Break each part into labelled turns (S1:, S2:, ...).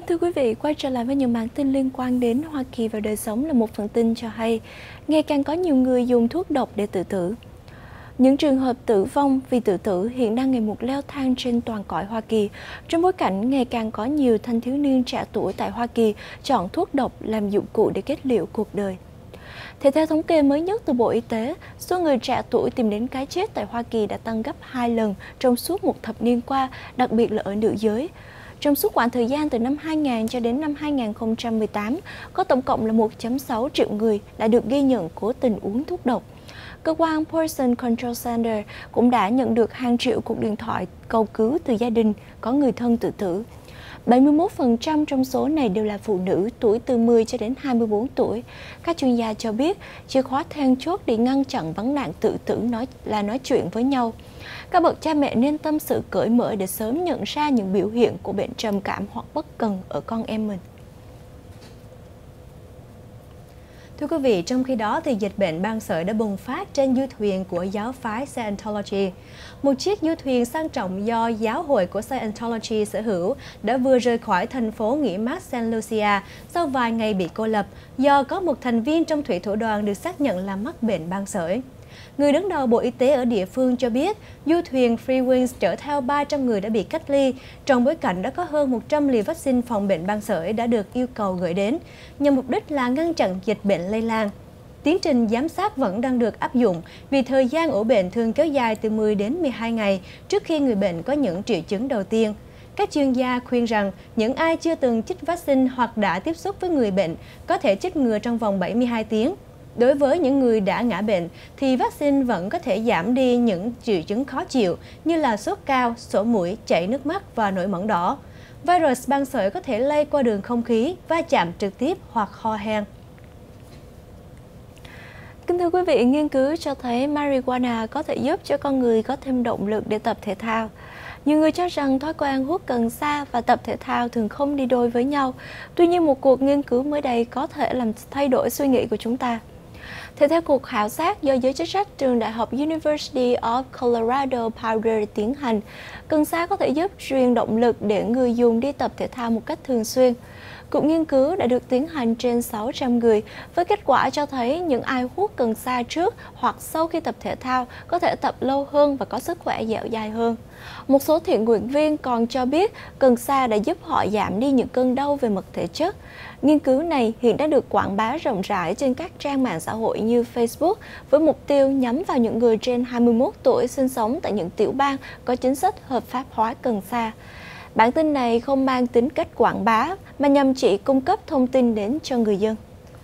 S1: thưa quý vị, quay trở lại với những bản tin liên quan đến Hoa Kỳ và đời sống là một phần tin cho hay ngày càng có nhiều người dùng thuốc độc để tự tử. Những trường hợp tử vong vì tự tử hiện đang ngày một leo thang trên toàn cõi Hoa Kỳ, trong bối cảnh ngày càng có nhiều thanh thiếu niên trẻ tuổi tại Hoa Kỳ chọn thuốc độc làm dụng cụ để kết liễu cuộc đời. Theo thống kê mới nhất từ Bộ Y tế, số người trẻ tuổi tìm đến cái chết tại Hoa Kỳ đã tăng gấp 2 lần trong suốt một thập niên qua, đặc biệt là ở nữ giới. Trong suốt quãng thời gian từ năm 2000 cho đến năm 2018, có tổng cộng là 1,6 triệu người đã được ghi nhận cố tình uống thuốc độc. Cơ quan Poison Control Center cũng đã nhận được hàng triệu cuộc điện thoại cầu cứu từ gia đình có người thân tự tử. 71% trong số này đều là phụ nữ tuổi từ 10 cho đến 24 tuổi. Các chuyên gia cho biết, chìa khóa then chốt để ngăn chặn vấn nạn tự tử là nói chuyện với nhau. Các bậc cha mẹ nên tâm sự cởi mở để sớm nhận ra những biểu hiện của bệnh trầm cảm hoặc bất cần ở con em mình.
S2: Thưa quý vị, trong khi đó thì dịch bệnh ban sởi đã bùng phát trên du thuyền của giáo phái Scientology. Một chiếc du thuyền sang trọng do giáo hội của Scientology sở hữu đã vừa rời khỏi thành phố nghỉ mát Saint Lucia sau vài ngày bị cô lập do có một thành viên trong thủy thủ đoàn được xác nhận là mắc bệnh ban sởi. Người đứng đầu Bộ Y tế ở địa phương cho biết, du thuyền Free Wings chở theo 300 người đã bị cách ly, trong bối cảnh đã có hơn 100 liều vaccine phòng bệnh ban sởi đã được yêu cầu gửi đến, nhằm mục đích là ngăn chặn dịch bệnh lây lan. Tiến trình giám sát vẫn đang được áp dụng vì thời gian ủ bệnh thường kéo dài từ 10 đến 12 ngày trước khi người bệnh có những triệu chứng đầu tiên. Các chuyên gia khuyên rằng những ai chưa từng chích vaccine hoặc đã tiếp xúc với người bệnh có thể chích ngừa trong vòng 72 tiếng. Đối với những người đã ngã bệnh thì vaccine vẫn có thể giảm đi những triệu chứng khó chịu như là sốt cao, sổ mũi, chảy nước mắt và nổi mẩn đỏ. Virus ban sởi có thể lây qua đường không khí, va chạm trực tiếp hoặc ho hen.
S1: Kính thưa quý vị, nghiên cứu cho thấy marijuana có thể giúp cho con người có thêm động lực để tập thể thao. Nhiều người cho rằng thói quen hút cần sa và tập thể thao thường không đi đôi với nhau. Tuy nhiên, một cuộc nghiên cứu mới đây có thể làm thay đổi suy nghĩ của chúng ta. Theo cuộc khảo sát do giới chức trách trường Đại học University of Colorado Boulder tiến hành, cần sa có thể giúp truyền động lực để người dùng đi tập thể thao một cách thường xuyên. Cuộc nghiên cứu đã được tiến hành trên 600 người, với kết quả cho thấy những ai hút cần sa trước hoặc sau khi tập thể thao có thể tập lâu hơn và có sức khỏe dẻo dai hơn. Một số thiện nguyện viên còn cho biết cần sa đã giúp họ giảm đi những cơn đau về mặt thể chất. Nghiên cứu này hiện đã được quảng bá rộng rãi trên các trang mạng xã hội như Facebook với mục tiêu nhắm vào những người trên 21 tuổi sinh sống tại những tiểu bang có chính sách hợp pháp hóa cần sa. Bản tin này không mang tính cách quảng bá mà nhằm chỉ cung cấp thông tin đến cho người dân.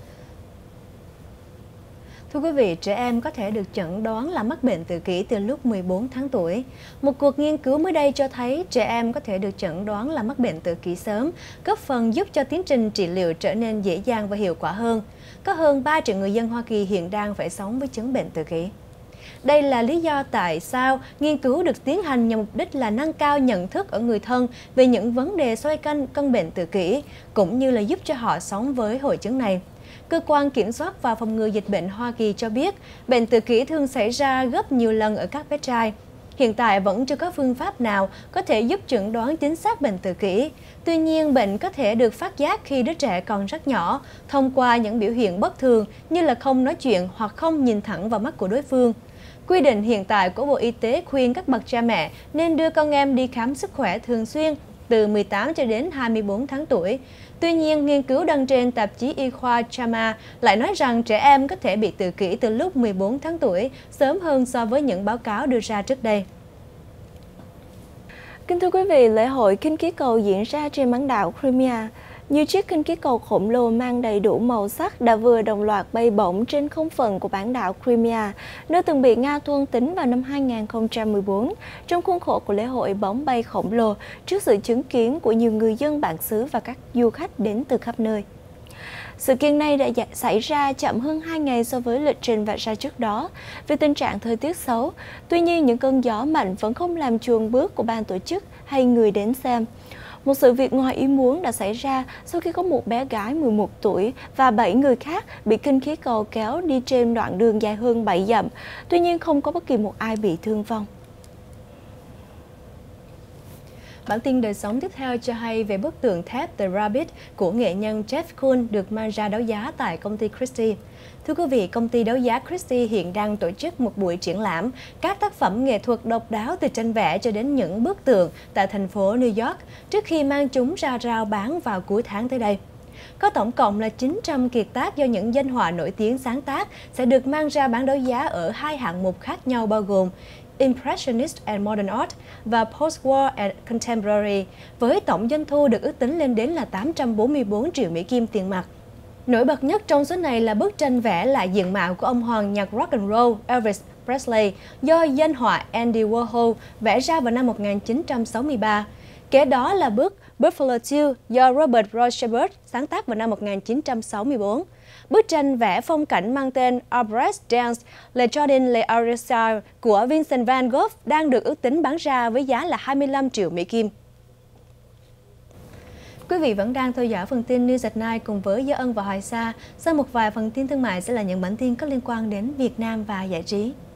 S2: Thưa quý vị, trẻ em có thể được chẩn đoán là mắc bệnh tự kỷ từ lúc 14 tháng tuổi. Một cuộc nghiên cứu mới đây cho thấy trẻ em có thể được chẩn đoán là mắc bệnh tự kỷ sớm, góp phần giúp cho tiến trình trị liệu trở nên dễ dàng và hiệu quả hơn. Có hơn 3 triệu người dân Hoa Kỳ hiện đang phải sống với chứng bệnh tự kỷ. Đây là lý do tại sao nghiên cứu được tiến hành nhằm mục đích là nâng cao nhận thức ở người thân về những vấn đề xoay quanh căn bệnh tự kỷ, cũng như là giúp cho họ sống với hội chứng này. Cơ quan Kiểm soát và Phòng ngừa Dịch bệnh Hoa Kỳ cho biết, bệnh tự kỷ thường xảy ra gấp nhiều lần ở các bé trai. Hiện tại vẫn chưa có phương pháp nào có thể giúp chẩn đoán chính xác bệnh tự kỷ. Tuy nhiên, bệnh có thể được phát giác khi đứa trẻ còn rất nhỏ, thông qua những biểu hiện bất thường như là không nói chuyện hoặc không nhìn thẳng vào mắt của đối phương. Quy định hiện tại của Bộ Y tế khuyên các bậc cha mẹ nên đưa con em đi khám sức khỏe thường xuyên từ 18 cho đến 24 tháng tuổi. Tuy nhiên, nghiên cứu đăng trên tạp chí y khoa JAMA lại nói rằng trẻ em có thể bị tự kỷ từ lúc 14 tháng tuổi, sớm hơn so với những báo cáo đưa ra trước đây.
S1: Kính thưa quý vị, lễ hội khinh khí cầu diễn ra trên bán đảo Crimea. Nhiều chiếc khinh khí cầu khổng lồ mang đầy đủ màu sắc đã vừa đồng loạt bay bổng trên không phận của bán đảo Crimea, nơi từng bị Nga thôn tính vào năm 2014, trong khuôn khổ của lễ hội bóng bay khổng lồ, trước sự chứng kiến của nhiều người dân bản xứ và các du khách đến từ khắp nơi. Sự kiện này đã xảy ra chậm hơn 2 ngày so với lịch trình vạch ra trước đó vì tình trạng thời tiết xấu. Tuy nhiên, những cơn gió mạnh vẫn không làm chùn bước của ban tổ chức hay người đến xem. Một sự việc ngoài ý muốn đã xảy ra sau khi có một bé gái 11 tuổi và 7 người khác bị khinh khí cầu kéo đi trên đoạn đường dài hơn 7 dặm. Tuy nhiên, không có bất kỳ một ai bị thương vong.
S2: Bản tin đời sống tiếp theo cho hay về bức tượng thép The Rabbit của nghệ nhân Jeff Koons được mang ra đấu giá tại công ty Christie. Thưa quý vị, công ty đấu giá Christie hiện đang tổ chức một buổi triển lãm các tác phẩm nghệ thuật độc đáo từ tranh vẽ cho đến những bức tượng tại thành phố New York trước khi mang chúng ra rao bán vào cuối tháng tới đây. Có tổng cộng là 900 kiệt tác do những danh họa nổi tiếng sáng tác sẽ được mang ra bán đấu giá ở 2 hạng mục khác nhau bao gồm Impressionist and Modern Art và Post-War and Contemporary, với tổng doanh thu được ước tính lên đến là 844 triệu Mỹ Kim tiền mặt. Nổi bật nhất trong số này là bức tranh vẽ lại diện mạo của ông hoàng nhạc rock and roll Elvis Presley do danh họa Andy Warhol vẽ ra vào năm 1963. Kế đó là bức Buffalo Two do Robert Rauschenberg sáng tác vào năm 1964. Bức tranh vẽ phong cảnh mang tên Arbres Dance Le Jardin Le Aristide của Vincent van Gogh đang được ước tính bán ra với giá là 25 triệu Mỹ Kim. Quý vị vẫn đang theo dõi phần tin News at Night cùng với Gia Ân và Hoài Sa. Sau một vài phần tin thương mại sẽ là những bản tin có liên quan đến Việt Nam và giải trí.